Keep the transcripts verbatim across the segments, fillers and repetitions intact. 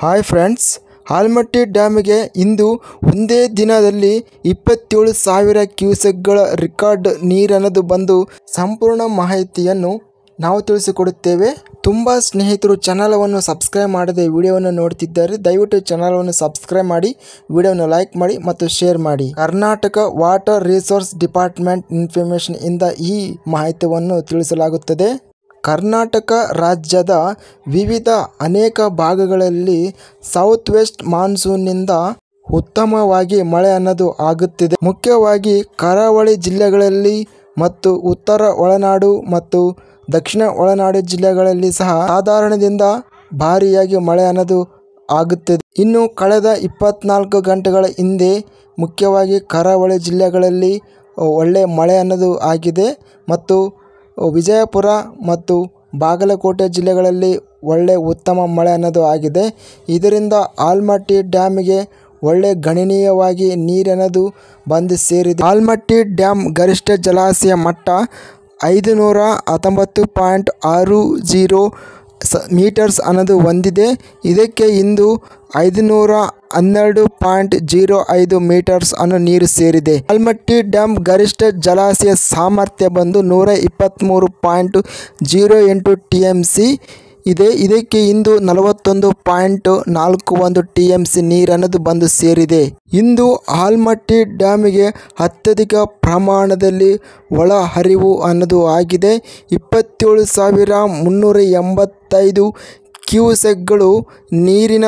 Hi friends, Almatti ಡ್ಯಾಮಿಗೆ ಇಂದು ಒಂದೇ ದಿನದಲ್ಲಿ ಇಪ್ಪತ್ತೇಳು ಸಾವಿರ ಕ್ಯೂಸೆಕ್ಗಳ ರೆಕಾರ್ಡ್ ನೀರನ್ನದು ಬಂದು ಸಂಪೂರ್ಣ ಮಾಹಿತಿಯನ್ನು ನಾವು ತಿಳಿಸಿಕೊಡುತ್ತೇವೆ. ತುಂಬ ಸ್ನೇಹಿತರು ಚಾನಲವನ್ನು ಸಬ್ಸ್ಕ್ರೈಬ್ ಮಾಡದೆ ವಿಡಿಯೋವನ್ನು ನೋಡ್ತಿದ್ದಾರೆ. ದಯವಿಟ್ಟು ಚಾನಲನ್ನು ಸಬ್ಸ್ಕ್ರೈಬ್ ಮಾಡಿ, ವಿಡಿಯೋವನ್ನು ಲೈಕ್ ಮಾಡಿ ಮತ್ತು ಶೇರ್ ಮಾಡಿ. Karnataka water resource department information ಇಂದ ಈ ಮಾಹಿತಿಯನ್ನು ತಿಳಿಸಲಾಗುತ್ತದೆ. ಕರ್ನಾಟಕ ರಾಜ್ಯದ ವಿವಿಧ ಅನೇಕ ಭಾಗಗಳಲ್ಲಿ ಸೌತ್ ವೆಸ್ಟ್ ಮಾನ್ಸೂನ್ನಿಂದ ಉತ್ತಮವಾಗಿ ಮಳೆ ಅನ್ನೋದು ಆಗುತ್ತಿದೆ. ಮುಖ್ಯವಾಗಿ ಕರಾವಳಿ ಜಿಲ್ಲೆಗಳಲ್ಲಿ ಮತ್ತು ಉತ್ತರ ಒಳನಾಡು ಮತ್ತು ದಕ್ಷಿಣ ಒಳನಾಡು ಜಿಲ್ಲೆಗಳಲ್ಲಿ ಸಹ ಸಾಧಾರಣದಿಂದ ಭಾರಿಯಾಗಿ ಮಳೆ ಅನ್ನೋದು ಆಗುತ್ತಿದೆ. ಇನ್ನು ಕಳೆದ ಇಪ್ಪತ್ನಾಲ್ಕು ಗಂಟೆಗಳ ಹಿಂದೆ ಮುಖ್ಯವಾಗಿ ಕರಾವಳಿ ಜಿಲ್ಲೆಗಳಲ್ಲಿ ಒಳ್ಳೆಯ ಮಳೆ ಅನ್ನೋದು ಆಗಿದೆ ಮತ್ತು ವಿಜಯಪುರ ಮತ್ತು ಬಾಗಲಕೋಟೆ ಜಿಲ್ಲೆಗಳಲ್ಲಿ ಒಳ್ಳೆ ಉತ್ತಮ ಮಳೆ ಅನ್ನೋದು ಆಗಿದೆ. ಇದರಿಂದ ಆಲಮಟ್ಟಿ ಡ್ಯಾಮಿಗೆ ಒಳ್ಳೆ ಗಣನೀಯವಾಗಿ ನೀರನ್ನೋದು ಬಂದು ಸೇರಿದೆ. ಆಲಮಟ್ಟಿ ಡ್ಯಾಮ್ ಗರಿಷ್ಠ ಜಲಾಶಯ ಮಟ್ಟ ಐದು ನೂರ ಹತ್ತೊಂಬತ್ತು ಪಾಯಿಂಟ್ ಆರು ಜೀರೋ ಸ ಮೀಟರ್ಸ್ ಅನ್ನೋದು ಹೊಂದಿದೆ. ಇದಕ್ಕೆ ಇಂದು ಐದು ನೂರ ಹನ್ನೆರಡು ಪಾಯಿಂಟ್ ಜೀರೋ ಐದು ಮೀಟರ್ಸ್ ಅನ್ನು ನೀರು ಸೇರಿದೆ. ಆಲಮಟ್ಟಿ ಡ್ಯಾಮ್ ಗರಿಷ್ಠ ಜಲಾಶಯ ಸಾಮರ್ಥ್ಯ ಬಂದು ನೂರ ಇಪ್ಪತ್ತ್ಮೂರು ಪಾಯಿಂಟ್ ಜೀರೋ ಎಂಟು ಟಿ ಎಮ್ ಸಿ ಇದೆ. ಇದಕ್ಕೆ ಇಂದು ನಲವತ್ತೊಂದು ಪಾಯಿಂಟ್ ನಾಲ್ಕು ಒಂದು ಟಿ ಎಮ್ ಸಿ ನೀರನ್ನೋದು ಬಂದು ಸೇರಿದೆ. ಇಂದು ಆಲಮಟ್ಟಿ ಡ್ಯಾಮಿಗೆ ಅತ್ಯಧಿಕ ಪ್ರಮಾಣದಲ್ಲಿ ಒಳ ಹರಿವು ಅನ್ನೋದು ಆಗಿದೆ. ಇಪ್ಪತ್ತೇಳು ಸಾವಿರ ಮುನ್ನೂರ ಎಂಬತ್ತೈದು ಕ್ಯೂಸೆಕ್ಗಳು ನೀರಿನ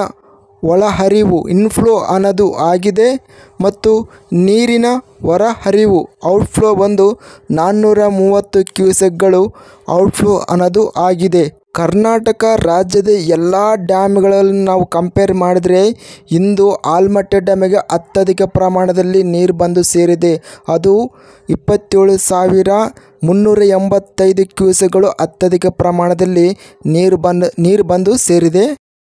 ಒಳಹರಿವು ಇನ್ಫ್ಲೋ ಅನ್ನೋದು ಆಗಿದೆ ಮತ್ತು ನೀರಿನ ಹೊರಹರಿವು ಔಟ್ಫ್ಲೋ ಬಂದು ನಾನ್ನೂರ ಮೂವತ್ತು ಕ್ಯೂಸೆಕ್ಗಳು ಔಟ್ಫ್ಲೋ ಅನ್ನೋದು ಆಗಿದೆ. ಕರ್ನಾಟಕ ರಾಜ್ಯದ ಎಲ್ಲ ಡ್ಯಾಮ್ಗಳನ್ನು ನಾವು ಕಂಪೇರ್ ಮಾಡಿದರೆ ಇಂದು ಆಲಮಟ್ಟಿ ಡ್ಯಾಮಿಗೆ ಅತ್ಯಧಿಕ ಪ್ರಮಾಣದಲ್ಲಿ ನೀರು ಬಂದು ಸೇರಿದೆ. ಅದು ಇಪ್ಪತ್ತೇಳು ಸಾವಿರ ಮುನ್ನೂರ ಎಂಬತ್ತೈದು ಕ್ಯೂಸೆಕ್ಗಳು ಅತ್ಯಧಿಕ ಪ್ರಮಾಣದಲ್ಲಿ ನೀರು ಬಂದು ನೀರು ಬಂದು ಸೇರಿದೆ.